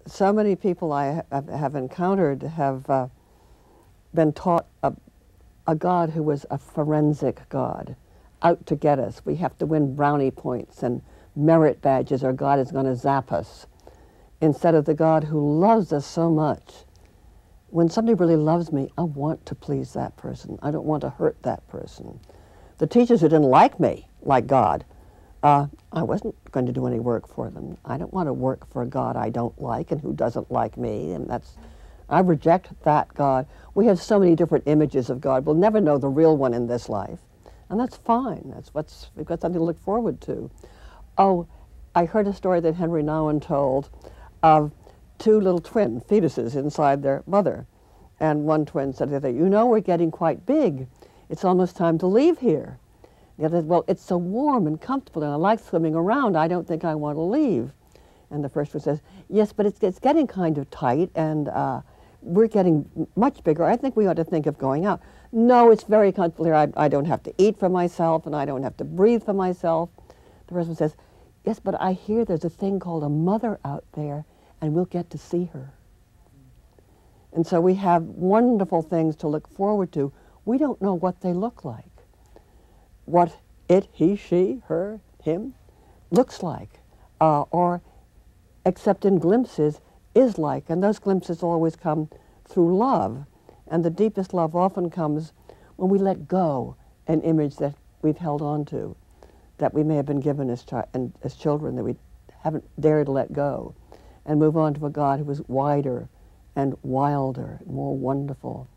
so many people I have encountered have been taught a God who was a forensic God, out to get us. We have to win brownie points and merit badges or God is going to zap us, instead of the God who loves us so much. When somebody really loves me, I want to please that person. I don't want to hurt that person. The teachers who didn't like me, like God, I wasn't going to do any work for them. I don't want to work for a God I don't like and who doesn't like me, and I reject that God. We have so many different images of God. We'll never know the real one in this life, and that's fine. We've got something to look forward to. Oh, I heard a story that Henry Nouwen told of two little twin fetuses inside their mother, and one twin said to the other, "You know, we're getting quite big. It's almost time to leave here." The other said, "Well, it's so warm and comfortable, and I like swimming around. I don't think I want to leave." And the first one says, "Yes, but it's getting kind of tight, and we're getting much bigger. I think we ought to think of going out." "No, it's very comfortable here. I don't have to eat for myself, and I don't have to breathe for myself." The first one says, "Yes, but I hear there's a thing called a mother out there, and we'll get to see her." And so we have wonderful things to look forward to. We don't know what they look like, what it, he, she, her, him looks like, or except in glimpses is like. And those glimpses always come through love. And the deepest love often comes when we let go an image that we've held on to, that we may have been given as children, that we haven't dared to let go, and move on to a God who is wider and wilder, more wonderful.